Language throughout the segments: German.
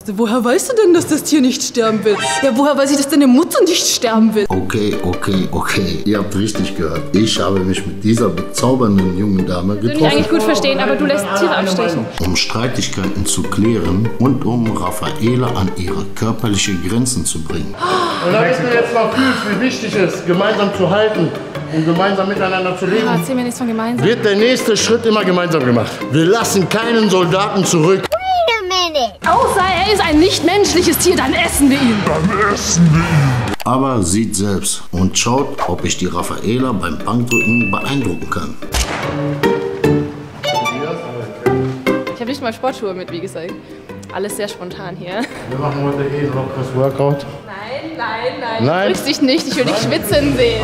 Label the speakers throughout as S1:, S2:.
S1: Woher weißt du denn, dass das Tier nicht sterben will? Ja, woher weiß ich, dass deine Mutter nicht sterben will?
S2: Okay. Ihr habt richtig gehört. Ich habe mich mit dieser bezaubernden jungen Dame getroffen.
S3: Ich würde mich eigentlich gut verstehen, aber du lässt Tiere abstechen.
S2: Um Streitigkeiten zu klären und um Raffaela an ihre körperliche Grenzen zu bringen.
S4: Und damit du jetzt mal fühlst, wie wichtig es ist, gemeinsam zu halten und gemeinsam miteinander zu leben,
S3: Erzähl mir nichts von gemeinsam.
S4: wird der nächste Schritt immer gemeinsam gemacht. Wir lassen keinen Soldaten zurück.
S3: Außer er ist ein nichtmenschliches Tier, dann essen wir ihn.
S2: Aber sieht selbst und schaut, ob ich die Raffaela beim Bankdrücken beeindrucken kann.
S3: Ich habe nicht mal Sportschuhe mit, wie gesagt. Alles sehr spontan hier.
S4: Wir machen heute lockeres Workout.
S3: Nein. Du drückst dich nicht, ich will dich schwitzen sehen.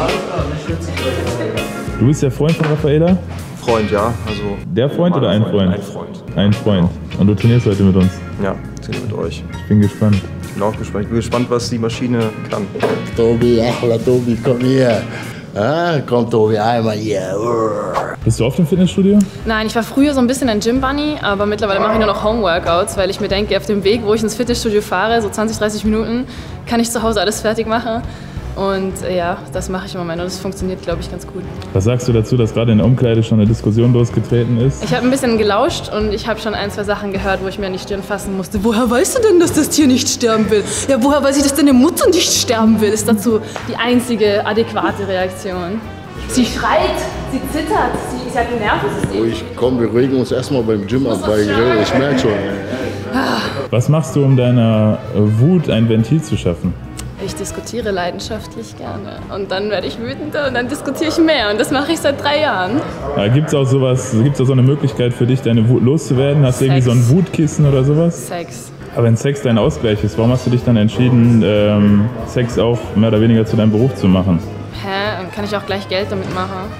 S5: Du bist der Freund von Raffaela?
S6: Freund, ja. Also
S5: Der Freund oder ein Freund?
S6: Ein Freund.
S5: Ein Freund. Und du trainierst heute mit uns?
S6: Ja, trainiere mit euch.
S5: Ich bin gespannt.
S6: Ich bin auch gespannt. Ich bin gespannt, was die Maschine kann.
S4: Tobi, Tobi, komm hier. Ah, komm Tobi, einmal hier.
S5: Bist du oft im Fitnessstudio?
S3: Nein, ich war früher so ein bisschen ein Gym-Bunny, aber mittlerweile mache ich nur noch Home-Workouts, weil ich mir denke, auf dem Weg, wo ich ins Fitnessstudio fahre, so 20, 30 Minuten, kann ich zu Hause alles fertig machen. Und ja, das mache ich im Moment und das funktioniert, glaube ich, ganz gut.
S5: Was sagst du dazu, dass gerade in der Umkleide schon eine Diskussion losgetreten ist?
S3: Ich habe ein bisschen gelauscht und ich habe schon ein, zwei Sachen gehört, wo ich mir an die Stirn fassen musste.
S1: Woher weißt du denn, dass das Tier nicht sterben will? Ja, woher weiß ich, dass deine Mutter nicht sterben will?
S3: Ist dazu die einzige adäquate Reaktion. Sie schreit, sie zittert, sie hat ein Nervensystem.
S4: Ruhig, komm, wir beruhigen uns erstmal beim Gym ab, weil ich merke schon.
S5: Was machst du, um deiner Wut ein Ventil zu schaffen?
S3: Ich diskutiere leidenschaftlich gerne und dann werde ich wütender und dann diskutiere ich mehr und das mache ich seit 3 Jahren.
S5: Gibt es auch so eine Möglichkeit für dich, deine Wut loszuwerden? Hast du irgendwie so ein Wutkissen oder sowas?
S3: Sex.
S5: Aber wenn Sex dein Ausgleich ist, warum hast du dich dann entschieden, Sex auch mehr oder weniger zu deinem Beruf zu machen?
S3: Dann kann ich auch gleich Geld damit machen.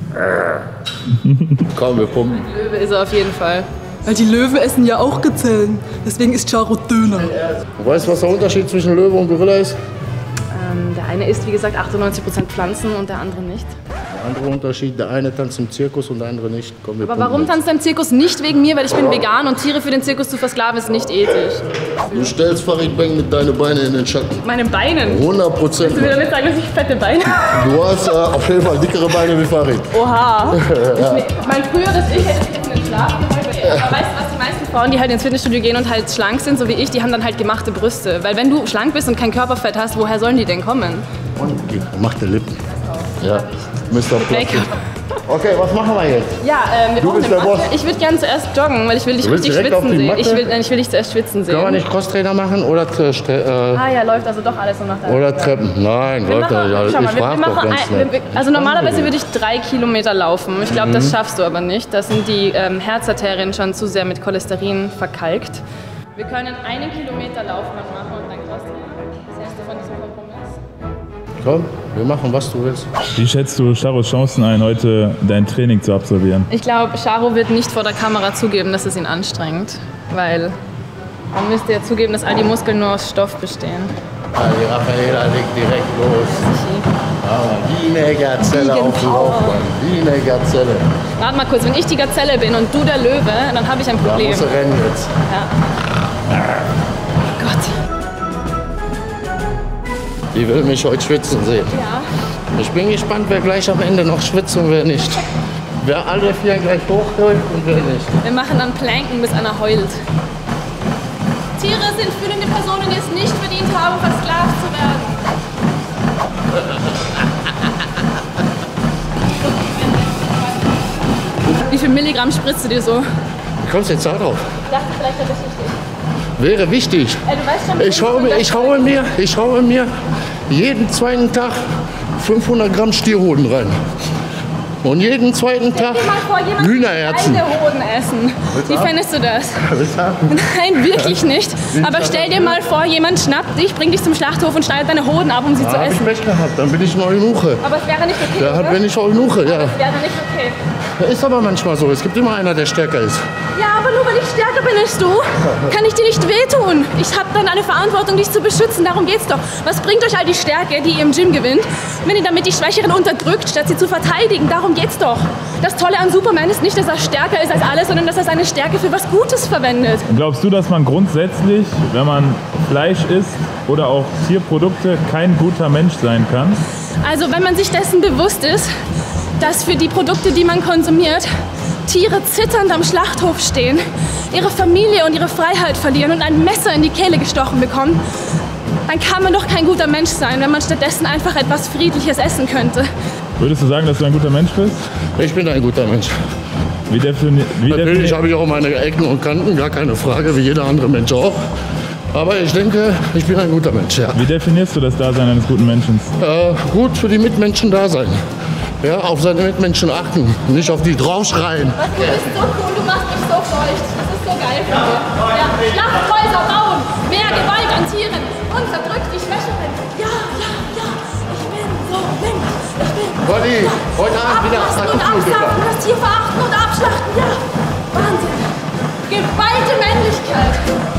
S4: Komm, wir pumpen.
S3: Löwe ist er auf jeden Fall.
S1: Weil die Löwen essen ja auch Gazellen. Deswegen ist Charo Döner.
S4: Du weißt, was der Unterschied zwischen Löwe und Gorilla ist?
S3: Der eine isst, wie gesagt, 98% Pflanzen und der andere nicht.
S4: Der andere Unterschied, der eine tanzt im Zirkus und der andere nicht. Komm, wir
S3: Aber warum tanzt dein Zirkus nicht wegen mir? Weil ich bin vegan und Tiere für den Zirkus zu versklaven ist nicht ethisch.
S4: Du stellst Farid Bang mit deinen Beinen in den Schatten.
S3: Meine Beinen?
S4: 100%.
S3: Willst du mir damit sagen, dass ich fette Beine habe?
S4: Du hast auf jeden Fall dickere Beine wie Farid.
S3: Oha. Mein früheres Ich hätte sich in den Schlaf geholt. Aber weißt du was, die meisten Frauen, die halt ins Fitnessstudio gehen und halt schlank sind, so wie ich, die haben dann halt gemachte Brüste. Weil wenn du schlank bist und kein Körperfett hast, woher sollen die denn kommen?
S4: Und machte Lippen. Ja, Mr. Plastik. Okay, was machen wir jetzt?
S3: Ja, wir
S4: Du
S3: brauchen
S4: bist
S3: eine
S4: der
S3: Matte.
S4: Boss.
S3: Ich würde gerne zuerst joggen, weil ich will dich
S4: Du willst
S3: richtig
S4: direkt auf
S3: schwitzen
S4: die
S3: sehen.
S4: Matte?
S3: Ich will dich zuerst schwitzen sehen.
S4: Können wir nicht Crosstrainer machen oder
S3: Ja, läuft also doch alles so nach deinem
S4: oder Treppen? Nein, läuft doch nicht alles.
S3: Schau mal,
S4: Ich
S3: wir
S4: frage doch
S3: machen
S4: ganz schnell.
S3: also normalerweise würde ich 3 Kilometer laufen. Ich glaube, das schaffst du aber nicht. Da sind die Herzarterien schon zu sehr mit Cholesterin verkalkt. Wir können 1 Kilometer Lauf noch machen und dann Crosstrainer. Was hältst du von diesem Kompromiss?
S4: Komm, wir machen, was du willst.
S5: Wie schätzt du Charos Chancen ein, heute dein Training zu absolvieren?
S3: Ich glaube, Charo wird nicht vor der Kamera zugeben, dass es ihn anstrengt. Weil man müsste ja zugeben, dass all die Muskeln nur aus Stoff bestehen.
S4: Die Raffaela legt direkt los. Wie eine Gazelle auf dem Laufband. Wie eine Gazelle.
S3: Warte mal kurz, wenn ich die Gazelle bin und du der Löwe, dann habe ich ein
S4: Da
S3: Problem.
S4: musst du rennen jetzt.
S3: Ja. Oh Gott.
S4: Die will mich heute schwitzen sehen.
S3: Ja.
S4: Ich bin gespannt, wer gleich am Ende noch schwitzt und wer nicht. Wer alle 4 gleich hochhält und wer nicht.
S3: Wir machen dann Planken, bis einer heult. Tiere sind fühlende Personen, die es nicht verdient haben, versklavt zu werden. Wie viel Milligramm spritzt du dir so?
S4: Wie kommst du jetzt da drauf?
S3: Ich dachte, vielleicht wäre das wichtig.
S4: Wäre wichtig.
S3: Du weißt schon,
S4: Ich haue mir jeden zweiten Tag 500 Gramm Stierhoden rein. Und jeden zweiten Tag
S3: Stell dir mal vor, jemand
S4: Hühnerherzen.
S3: will keine Hoden essen. Wie fändest du das? Nein, wirklich nicht. Aber stell dir mal vor, jemand schnappt dich, bringt dich zum Schlachthof und schneidet deine Hoden ab, um sie zu
S4: Da hab ich
S3: essen.
S4: Pech gehabt, dann bin ich eine Eunuche.
S3: Aber es wäre nicht okay,
S4: Da
S3: oder?
S4: bin ich Eunuche, ja.
S3: Es wäre nicht okay.
S4: Ist aber manchmal so. Es gibt immer einer, der stärker ist.
S3: Ja, aber nur weil ich stärker bin als du, kann ich dir nicht wehtun. Ich habe dann eine Verantwortung, dich zu beschützen. Darum geht's doch. Was bringt euch all die Stärke, die ihr im Gym gewinnt, wenn ihr damit die Schwächeren unterdrückt, statt sie zu verteidigen? Darum geht's doch. Das Tolle an Superman ist nicht, dass er stärker ist als alle, sondern dass er seine Stärke für was Gutes verwendet.
S5: Glaubst du, dass man grundsätzlich, wenn man Fleisch isst oder auch Tierprodukte, kein guter Mensch sein kann?
S3: Also wenn man sich dessen bewusst ist, dass für die Produkte, die man konsumiert, Tiere zitternd am Schlachthof stehen, ihre Familie und ihre Freiheit verlieren und ein Messer in die Kehle gestochen bekommen, dann kann man doch kein guter Mensch sein, wenn man stattdessen einfach etwas Friedliches essen könnte.
S5: Würdest du sagen, dass du ein guter Mensch bist?
S4: Ich bin ein guter Mensch. Natürlich habe ich auch meine Ecken und Kanten, gar keine Frage, wie jeder andere Mensch auch. Aber ich denke, ich bin ein guter Mensch, ja.
S5: Wie definierst du das Dasein eines guten Menschen?
S4: Gut für die Mitmenschen da sein. Ja, auf seine Mitmenschen achten, nicht auf die draufschreien.
S3: Was, du bist so cool, du machst mich so feucht. Das ist so geil von dir. Ja, Schlachthäuser bauen, mehr Gewalt an Tieren, unterdrückt die Schwächeren. Ja, ja, ja, ich bin so links. Ich bin
S4: Conny, heute Abend wieder
S3: ablassen und absagen, das Tier verachten und abschlachten. Ja, Wahnsinn. Geballte Männlichkeit.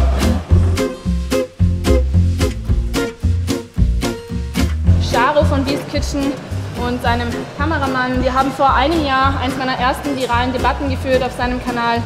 S3: Charo von Beast Kitchen und seinem Kameramann. Wir haben vor einem Jahr eines meiner ersten viralen Debatten geführt auf seinem Kanal.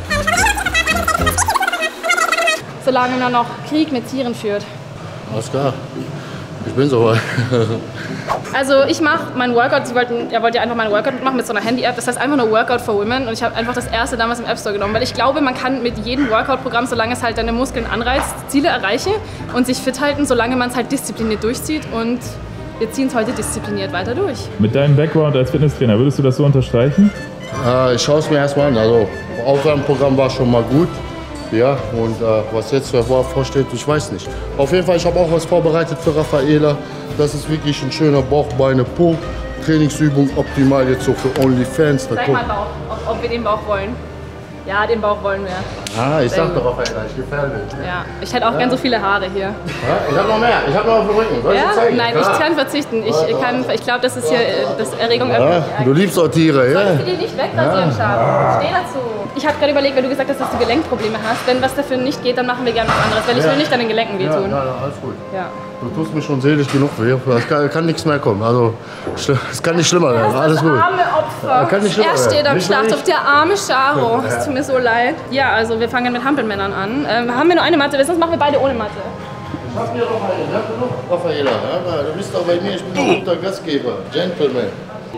S3: Solange man noch Krieg mit Tieren führt.
S4: Alles klar, ich bin soweit.
S3: Also ich mache meinen Workout, er wollte ja einfach meinen Workout machen mit so einer Handy-App. Das heißt einfach nur Workout for Women und ich habe einfach das erste damals im App Store genommen, weil ich glaube, man kann mit jedem Workout-Programm, solange es halt deine Muskeln anreizt, Ziele erreichen und sich fit halten, solange man es halt diszipliniert durchzieht und wir ziehen es heute diszipliniert weiter durch.
S5: Mit deinem Background als Fitnesstrainer, würdest du das so unterstreichen?
S4: Ich schaue es mir erstmal an. Also, Aufwärmprogramm war schon mal gut. Ja, und was jetzt vorsteht, ich weiß nicht. Auf jeden Fall, ich habe auch was vorbereitet für Raffaela. Das ist wirklich ein schöner Bauch, Beine, Po. Trainingsübung optimal jetzt so für OnlyFans.
S3: Sag mal Bauch, ob wir den Bauch wollen. Ja, den Bauch wollen wir.
S4: Ah, ich sag doch Raffaela, ich gefährde mich.
S3: Ja, ich hätte auch gern so viele Haare hier.
S4: Ja, ich habe noch mehr, ich habe noch auf dem Rücken. Soll ich dir zeigen?
S3: Nein, ich kann verzichten. Ich glaube, das ist hier das Erregung öffentlich.
S4: Du liebst auch Tiere, ja?
S3: Sollst du die nicht wegrasieren, Charo? Steh dazu. Ich habe gerade überlegt, weil du gesagt hast, dass du Gelenkprobleme hast. Wenn was dafür nicht geht, dann machen wir gerne was anderes. Weil ich will nicht an den Gelenken wehtun.
S4: Ja, alles gut.
S3: Ja.
S4: Du tust mir schon seelisch genug weh. Es kann nichts mehr kommen. Also, es kann nicht schlimmer werden. Alles gut.
S3: Arme Opfer.
S4: Kann nicht schlimmer
S3: Er steht am
S4: werden.
S3: Schlachthof, der arme Charo. Es tut mir so leid. Ja, also wir fangen mit Hampelmännern an. Haben wir nur eine Matte? Sonst machen wir beide ohne Matte.
S4: Ich hab hier noch eine. Ja, genug, Raffaela. Ja, du bist doch bei mir, ich bin doch ein guter Gastgeber. Gentleman.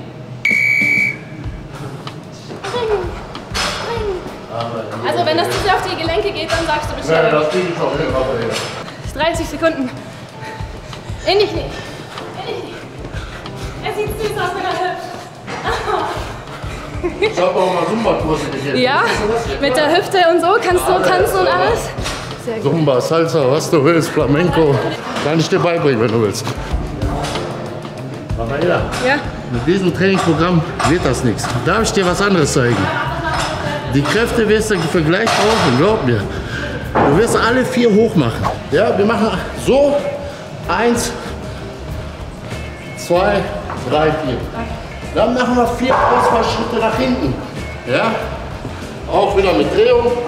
S3: Also wenn das zu sehr auf die Gelenke geht, dann sagst du Bescheid.
S4: Ja, das krieg ich noch hin, Raffaela.
S3: 30 Sekunden. In die Knie. In die Knie. Er sieht süß aus, wenn er hüpft.
S4: Ich hab auch mal Zumba-Kurse gegeben.
S3: Ja, mit der Hüfte und so kannst du tanzen und alles. Sehr gut.
S4: Zumba, Salsa, was du willst, Flamenco. Kann ich dir beibringen, wenn du willst. Raffaela,
S3: Ja.
S4: mit diesem Trainingsprogramm wird das nichts. Darf ich dir was anderes zeigen? Die Kräfte wirst du für gleich brauchen, glaub mir. Du wirst alle 4 hoch machen. Ja, wir machen so. 1, 2, 3, 4. Dann machen wir 4 Ausfallschritte nach hinten. Ja? Auch wieder mit Drehung. 1,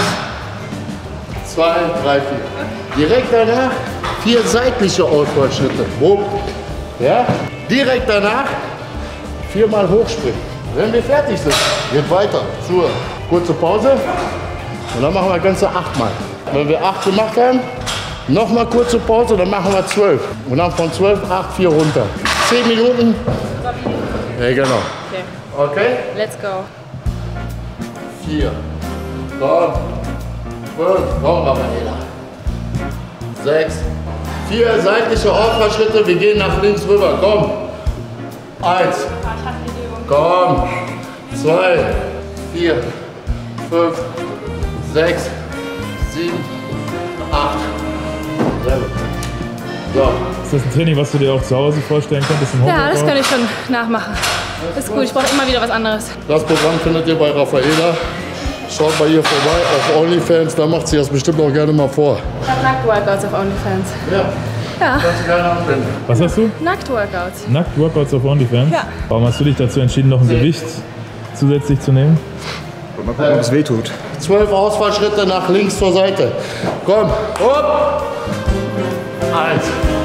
S4: 2, 3, 4. Direkt danach 4 seitliche Ausfallschritte. Boom. Ja? Direkt danach 4-mal hochspringen. Wenn wir fertig sind, geht weiter zur kurze Pause. Und dann machen wir ganze 8-mal. Wenn wir 8 gemacht haben, nochmal kurze Pause, dann machen wir 12. Und dann von 12, 8, 4 runter. 10 Minuten. Ja, genau.
S3: Okay,
S4: Okay?
S3: let's go.
S4: 4. Komm. 5. Komm, Raffaela. 6. 4 seitliche Ausfallschritte. Wir gehen nach links rüber. Komm. 1. Komm. 2. 4. 5. 6. 7. 8. Sehr gut. So.
S5: Ist das ein Training, was du dir auch zu Hause vorstellen könntest im
S3: Ja,
S5: Homeworkout?
S3: das kann ich schon nachmachen. Ist gut, ich brauche immer wieder was anderes.
S4: Das Programm findet ihr bei Raffaela. Schaut bei ihr vorbei auf OnlyFans, da macht sie das bestimmt auch gerne mal vor.
S3: Ich habe Nackt-Workouts auf OnlyFans.
S4: Ja,
S3: Ja,
S4: kannst du gerne anwenden.
S5: Was hast du?
S3: Nackt-Workouts.
S5: Nackt-Workouts auf OnlyFans?
S3: Ja.
S5: Warum hast du dich dazu entschieden, noch ein Gewicht zusätzlich zu nehmen?
S6: Mal gucken, ob es weh tut.
S4: 12 Ausfallschritte nach links zur Seite. Komm, hopp. 1,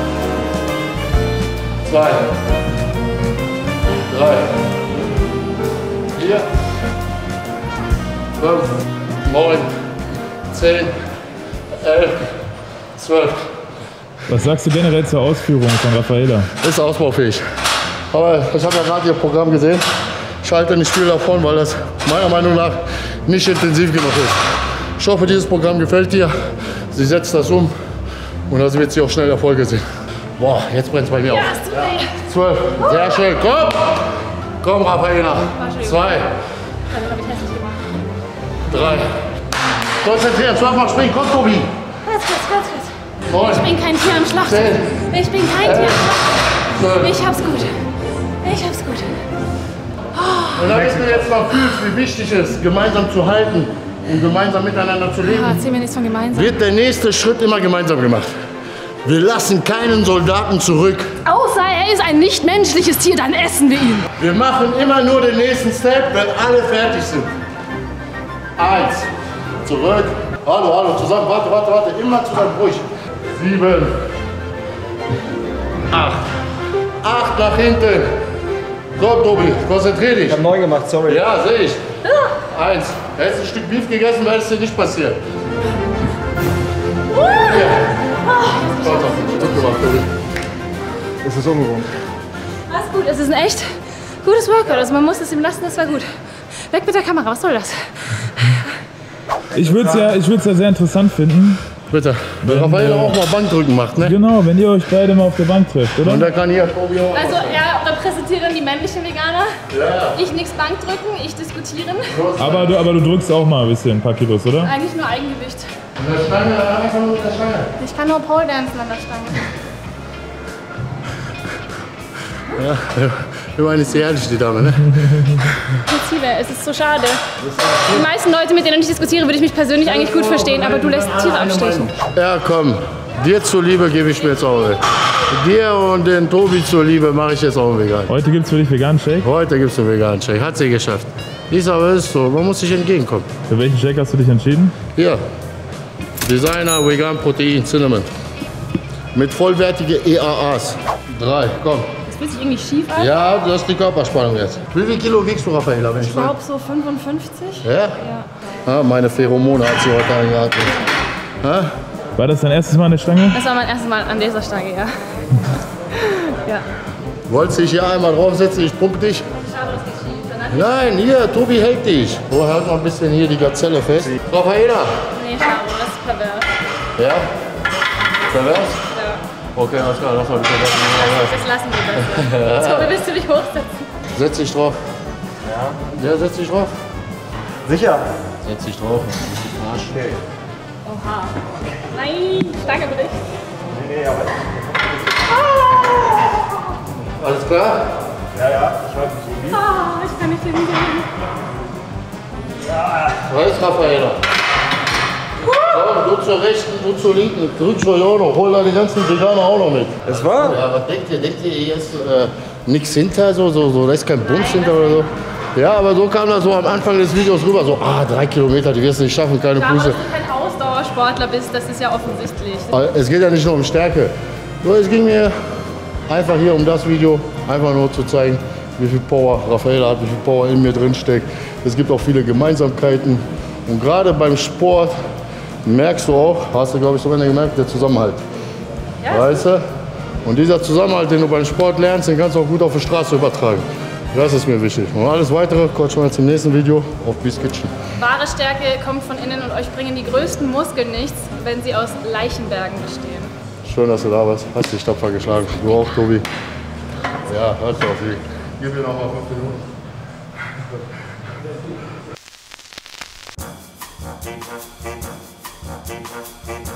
S4: 2, 3, 4, 5, 9, 10, 11, 12.
S5: Was sagst du generell zur Ausführung von Raffaela?
S4: Ist ausbaufähig. Aber ich habe ja gerade Ihr Programm gesehen. Ich halte nicht viel davon, weil das meiner Meinung nach nicht intensiv genug ist. Ich hoffe, dieses Programm gefällt dir. Sie setzt das um und dann wird sie auch schnell Erfolge sehen. Boah, jetzt brennt es bei mir auf. 12. Sehr schön. Komm! Komm, Raffaela. 2. 3. Konzentrieren. 12 Mal springen. Komm, Tobi.
S7: Kurz.
S4: 9.
S7: Ich bin kein Tier am Schlacht.
S4: 10.
S7: Ich bin kein Tier am Schlacht.
S4: 12.
S7: Ich hab's gut. Ich hab's gut.
S4: Und damit du jetzt mal fühlst, wie wichtig es ist, gemeinsam zu halten und gemeinsam miteinander zu leben,
S7: Erzähl mir nichts von gemeinsam.
S4: wird der nächste Schritt immer gemeinsam gemacht. Wir lassen keinen Soldaten zurück.
S7: Außer er ist ein nichtmenschliches Tier, dann essen wir ihn.
S4: Wir machen immer nur den nächsten Step, wenn alle fertig sind. 1, zurück. Hallo, zusammen. Warte. Immer zusammen, ruhig. 7, 8. 8 nach hinten. Komm, Tobi, konzentrier dich.
S6: Ich habe 9 gemacht, sorry.
S4: Ja, sehe ich. 1. Hättest du ein Stück Beef gegessen, wäre es dir nicht passiert. Gut gemacht, Tobi.
S6: Es ist ungewohnt.
S7: Alles gut, es ist ein echt gutes Workout. Also man muss es ihm lassen, das war gut. Weg mit der Kamera, was soll das?
S5: Ich würde es ja sehr interessant finden.
S4: Bitte. Wenn Raffaela auch mal Bankdrücken macht, ne?
S5: Genau, wenn ihr euch beide mal auf der Bank trefft, oder?
S4: Und da kann hier Tobi auch.
S7: Also er repräsentiert dann die männlichen Veganer.
S4: Ja.
S7: Ich nix Bank drücken, ich diskutieren.
S5: Aber du drückst auch mal ein bisschen, ein paar Kilos, oder?
S7: Eigentlich nur Eigengewicht.
S4: Mit der Stange, einfach nur mit der Stange.
S7: Ich kann nur Pole dancen an der Stange.
S4: Ja, immerhin ist sie ehrlich, die Dame, ne?
S7: Ziele, es ist so schade. Die meisten Leute, mit denen ich diskutiere, würde ich mich persönlich eigentlich gut verstehen, aber du lässt Tiere abstechen.
S4: Ja, komm. Dir zuliebe gebe ich mir jetzt auch weg. Dir und den Tobi zuliebe mache ich jetzt auch einen vegan.
S5: Heute gibt es für dich veganen Shake.
S4: Heute gibt es einen veganen Shake. Hat sie geschafft. Ist aber ist so. Man muss sich entgegenkommen.
S5: Für welchen Shake hast du dich entschieden?
S4: Hier. Designer Vegan Protein Cinnamon. Mit vollwertige EAAs. 3, komm.
S7: Das fühlt sich irgendwie schief an.
S4: Ja, du hast die Körperspannung jetzt. Wie viel Kilo wiegst du, Raffaela?
S7: Ich glaube so 55.
S4: Ja? Ja, meine Pheromone hat sie heute angeatmet. Ja?
S5: War das dein erstes Mal an der Stange?
S7: Das war mein erstes Mal an dieser Stange, ja. Ja.
S4: Wolltest du dich hier einmal draufsetzen? Ich pumpe dich.
S7: Schade, das geht schief. Danach
S4: Nein, hier, Tobi hält dich. Oh, halt mal ein bisschen hier die Gazelle fest. Raffaela.
S7: nee, schade, das ist pervers.
S4: Ja? Pervers?
S7: Ja.
S4: Okay, alles klar, lass mal bitte
S7: Das lassen wir besser. Tobi, willst du dich hochsetzen?
S4: Setz dich drauf. Ja? Ja, setz dich drauf.
S6: Sicher?
S4: Setz dich drauf.
S6: Okay.
S7: Oha. Nein, Stange bricht.
S6: Nee, aber
S4: Alles klar?
S6: ja, ich halte mich irgendwie.
S7: Ah, ich kann nicht hingehen.
S4: Weiß, Raffaela. Komm, du zur rechten, du zur linken. Drück schon auch noch. Hol da die ganzen Veganer auch noch mit.
S6: Es war?
S4: Ja, was denkt ihr? Denkt ihr, hier ist nichts hinter? Da ist kein Bums hinter oder so? Ja, aber so kam das so am Anfang des Videos rüber. So, 3 Kilometer, die wirst du nicht schaffen, keine
S7: Ja, aber
S4: Füße.
S7: dass du kein Ausdauersportler bist, das ist ja offensichtlich.
S4: Es geht ja nicht nur um Stärke. So, es ging mir einfach hier um das Video, einfach nur zu zeigen, wie viel Power Raffaela hat, wie viel Power in mir drin steckt. Es gibt auch viele Gemeinsamkeiten. Und gerade beim Sport merkst du auch, hast du glaube ich sogar gemerkt, der Zusammenhalt.
S7: Ja.
S4: Weißt du? Und dieser Zusammenhalt, den du beim Sport lernst, den kannst du auch gut auf die Straße übertragen. Das ist mir wichtig. Und alles weitere quatschen wir jetzt im nächsten Video auf Beast Kitchen.
S7: Wahre Stärke kommt von innen und euch bringen die größten Muskeln nichts, wenn sie aus Leichenbergen bestehen.
S4: Schön, dass du da warst. Hast dich tapfer geschlagen. Du auch, Tobi. Ja, hörst du auf dich. Gib mir noch mal 5 Minuten.